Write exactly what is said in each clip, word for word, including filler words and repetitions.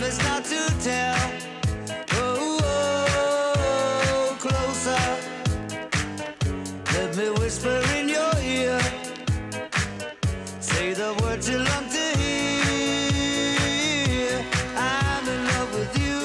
promise not to tell. Oh, oh, closer. Let me whisper in your ear. Say the words you long to hear. I'm in love with you.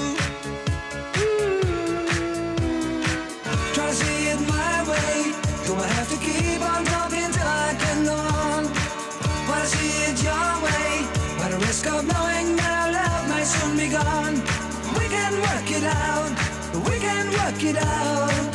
Try to see it my way. Do I have to keep on talking till I can go on? Wanna see it your way, by the risk of knowing that our love might soon be gone. We can work it out, we can work it out.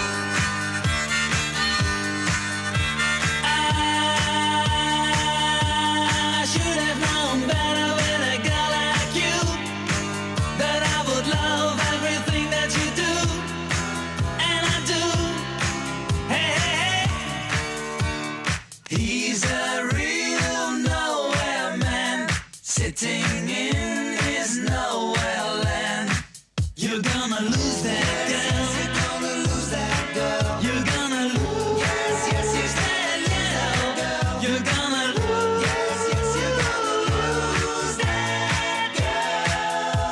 I should have known better with a girl like you, that I would love everything that you do, and I do. Hey, hey, hey. He's a real nowhere man, sitting in his nowhere land. You're gonna lose that girl. You're gonna lose that girl. You're gonna lose. Yes, yes, yes, that that girl. girl. You're gonna lose. Yes, yes, you're gonna lose that girl.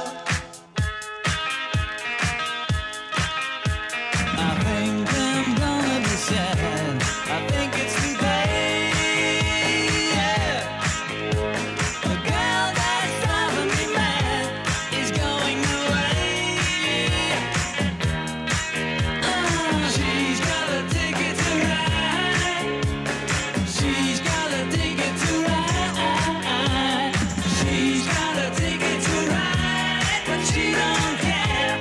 I think I'm gonna be sad. I think it's today. Yeah. The girl that's driving me mad is going away. Uh, she's got a ticket to ride. She's got a ticket to ride. She's got a ticket to ride, but she don't care.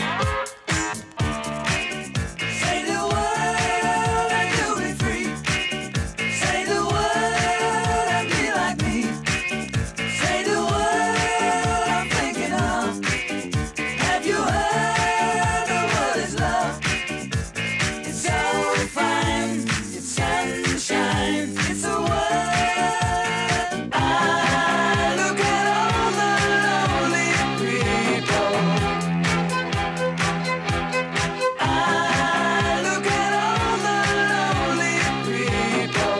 Say the word and you'll be free. Say the word and be like me. Say the word I'm thinking of. Have you heard the word is love? It's so fine, it's sunshine, it's a word. I look at all the lonely people. I look at all the lonely people.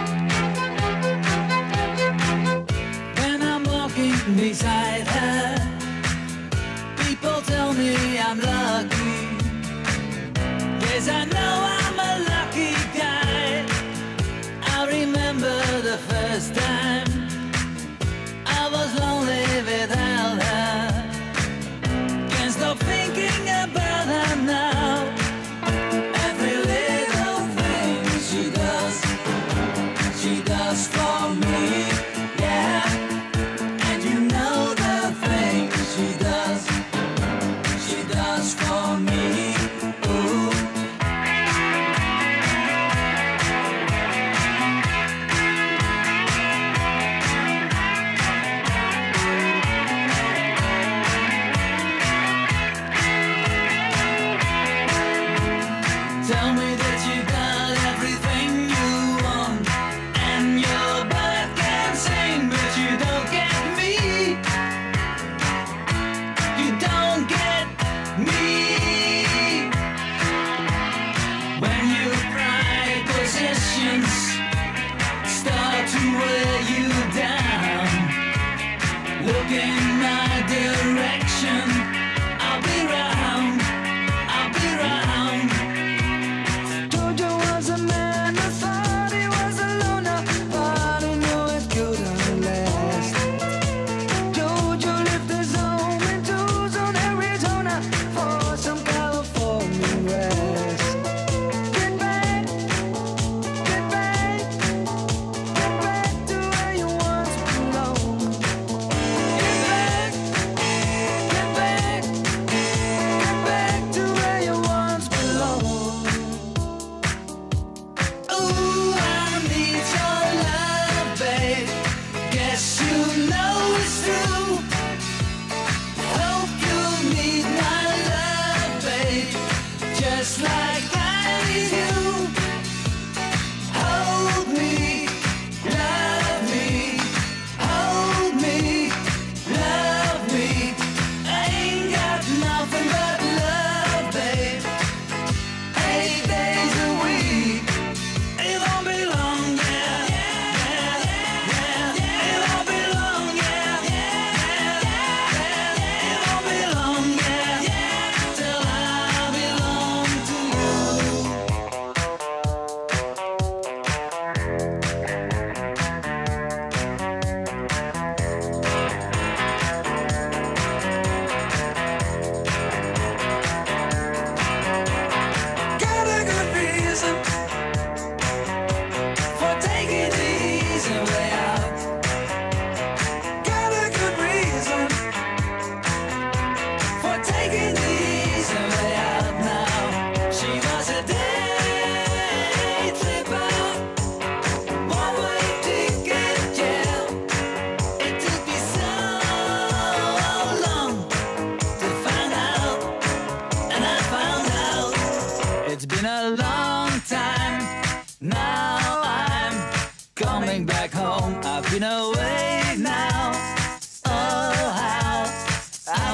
When I'm walking beside her, people tell me I'm lucky. Yes, I know I'm a lucky guy. I remember the first time I was lonely without her. Can't stop thinking about her now. Every little thing she does, she does for me, yeah. And you know the things she does, she does for me, ooh. Tell me that you got everything you want, and your butt can sing, but you don't get me. You don't get me. When your pride possessions start to wear you down, look in my direction. I'll be round, I'll be round. Jojo was a man who thought he was a loner, but he knew it couldn't last. Jojo left his home in Tucson, Arizona, for some California rest. Get back, get back, get back to where you once belonged. Get back, get back.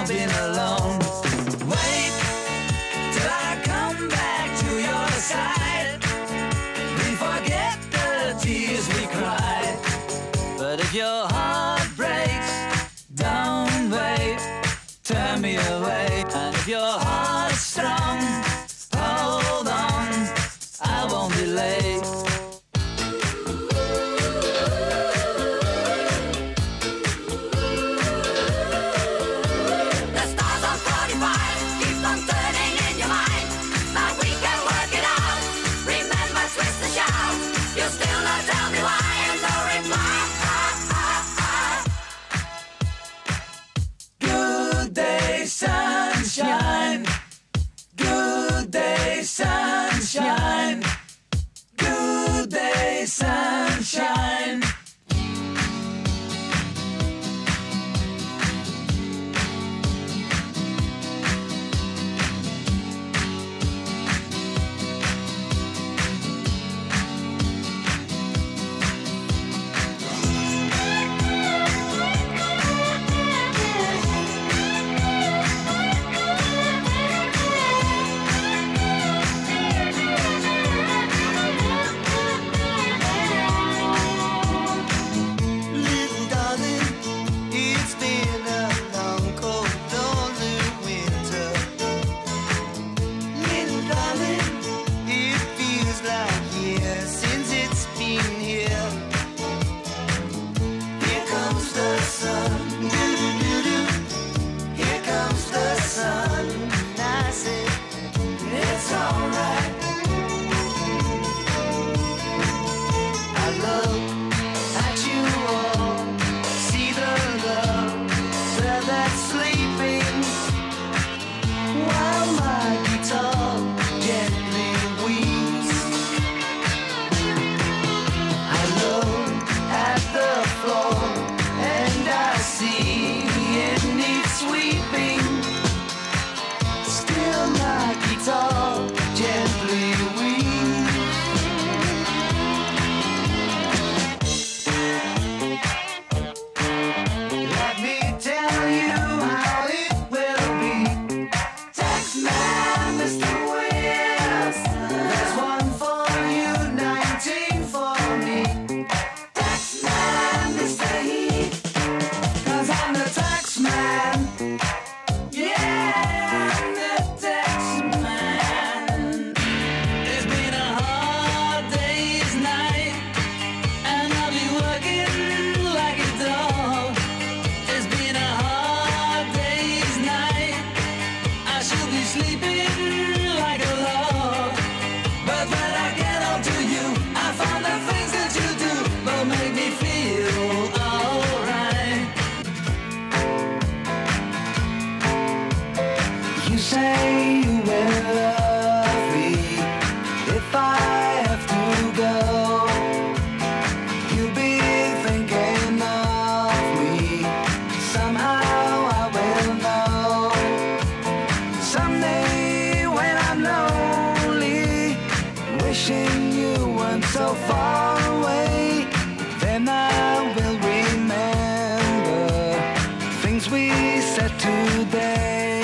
I've been alone. Wait till I come back to your side. We forget the tears we cried. But if your heart breaks, don't wait, turn me away. And if your heart's strong, hold on, I won't be late. The stars on forty-five keep on turning in your mind, but we can work it out. Remember, twist and shout. You still not tell me why, and no reply. Good day, sunshine. Good day, sunshine. Good day, sunshine. Little darling, it's been a long, cold, lonely winter. Little darling, it feels like years since it's been here. Here comes the sun, doo-doo-doo-doo. Here comes the sun, and I say it's alright. I look at you all, see the love that's sleeping, while my guitar gently weeps. I look at the floor and I see it needs sweeping. Still my guitar gently weeps. Let me tell you how it will be. Taxman, Mister Wills, there's one for you, nineteen for me. Taxman, Mister Heat, 'cause I'm the taxman. Yeah, I'm the taxman. It's been a hard day's night, and I'll be working like a dog. It's been a hard day's night. I should be sleeping like a log. But when I get home to you, I find the things that you do will make me feel alright. You say you will love me if I have to go. You'll be thinking of me. Somehow I will know. Someday when I'm lonely, wishing you weren't so far away, then I will remember things we said today.